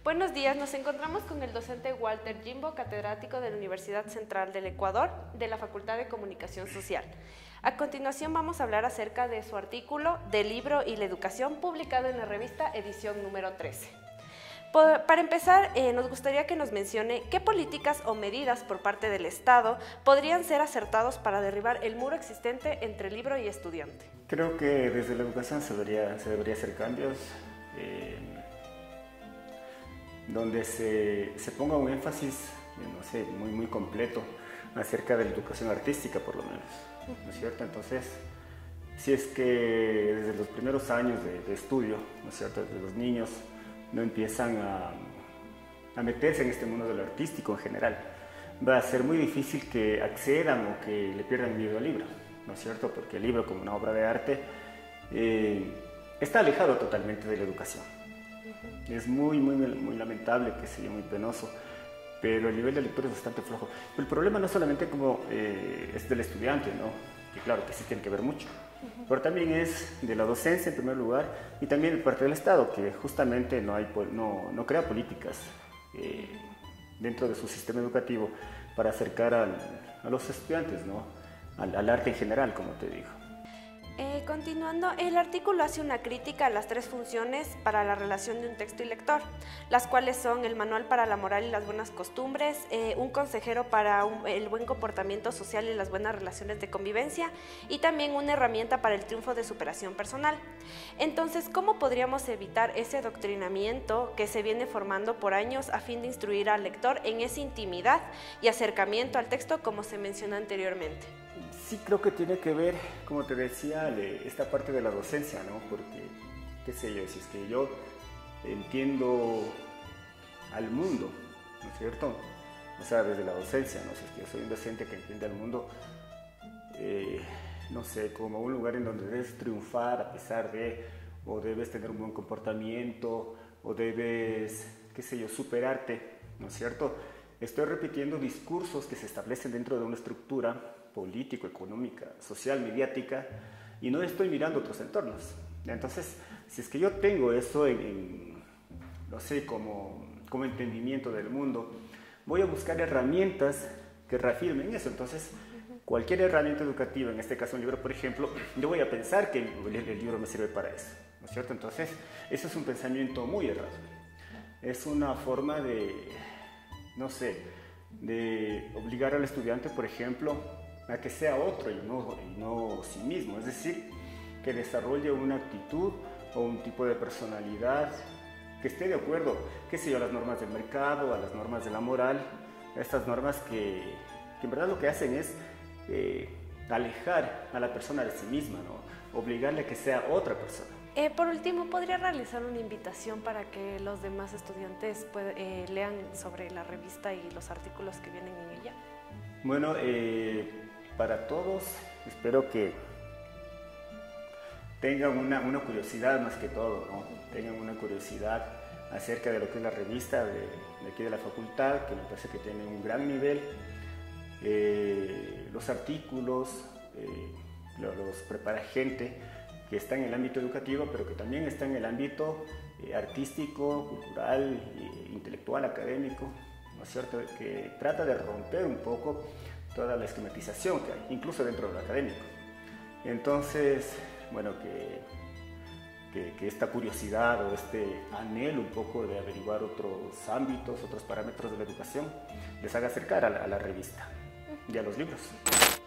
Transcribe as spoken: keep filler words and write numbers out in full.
Buenos días, nos encontramos con el docente Walter Jimbo, catedrático de la Universidad Central del Ecuador, de la Facultad de Comunicación Social. A continuación vamos a hablar acerca de su artículo del libro y la educación, publicado en la revista edición número trece. Para empezar, eh, nos gustaría que nos mencione qué políticas o medidas por parte del Estado podrían ser acertados para derribar el muro existente entre libro y estudiante. Creo que desde la educación se debería, se debería hacer cambios eh, donde se, se ponga un énfasis, no sé, muy, muy completo acerca de la educación artística, por lo menos, ¿no es cierto? Entonces, si es que desde los primeros años de, de estudio, ¿no es cierto?, desde los niños no empiezan a, a meterse en este mundo de lo artístico en general, va a ser muy difícil que accedan o que le pierdan miedo al libro, ¿no es cierto? Porque el libro, como una obra de arte, eh, está alejado totalmente de la educación. Es muy, muy, muy lamentable, que sea muy penoso, pero el nivel de lectura es bastante flojo. Pero el problema no solamente como eh, es del estudiante, ¿no?, que claro que sí tiene que ver mucho, pero también es de la docencia en primer lugar y también de parte del Estado, que justamente no, hay, no, no crea políticas eh, dentro de su sistema educativo para acercar al, a los estudiantes, ¿no?, al, al arte en general, como te digo. Eh, continuando, el artículo hace una crítica a las tres funciones para la relación de un texto y lector, las cuales son el manual para la moral y las buenas costumbres, eh, un consejero para un, el buen comportamiento social y las buenas relaciones de convivencia, y también una herramienta para el triunfo de superación personal. Entonces, ¿cómo podríamos evitar ese adoctrinamiento que se viene formando por años a fin de instruir al lector en esa intimidad y acercamiento al texto, como se mencionó anteriormente? Sí, creo que tiene que ver, como te decía, esta parte de la docencia, ¿no? Porque, qué sé yo, si es que yo entiendo al mundo, ¿no es cierto? O sea, desde la docencia, ¿no? Si es que yo soy un docente que entiende al mundo, eh, no sé, como un lugar en donde debes triunfar a pesar de, o debes tener un buen comportamiento, o debes, qué sé yo, superarte, ¿no es cierto? Estoy repitiendo discursos que se establecen dentro de una estructura político, económica, social, mediática, y no estoy mirando otros entornos. Entonces, si es que yo tengo eso en, en no sé, como, como entendimiento del mundo, voy a buscar herramientas que reafirmen eso. Entonces, cualquier herramienta educativa, en este caso un libro, por ejemplo, yo voy a pensar que el, el libro me sirve para eso, ¿no es cierto? Entonces, eso es un pensamiento muy errado. Es una forma de, no sé, de obligar al estudiante, por ejemplo, a que sea otro y no, y no sí mismo, es decir, que desarrolle una actitud o un tipo de personalidad que esté de acuerdo, qué sé yo, a las normas del mercado, a las normas de la moral, a estas normas que, que en verdad lo que hacen es eh, alejar a la persona de sí misma, ¿no?, obligarle a que sea otra persona. Eh, por último, ¿podría realizar una invitación para que los demás estudiantes puede, eh, lean sobre la revista y los artículos que vienen en ella? Bueno, eh, para todos, espero que tengan una, una curiosidad más que todo, ¿no? Tengan una curiosidad acerca de lo que es la revista de, de aquí de la facultad, que me parece que tiene un gran nivel. Eh, los artículos eh, los, los prepara gente que está en el ámbito educativo, pero que también está en el ámbito eh, artístico, cultural, eh, intelectual, académico, ¿no es cierto?, que trata de romper un poco toda la esquematización que hay, incluso dentro de lo académico. Entonces, bueno, que, que, que esta curiosidad o este anhelo un poco de averiguar otros ámbitos, otros parámetros de la educación, les haga acercar a la, a la revista y a los libros.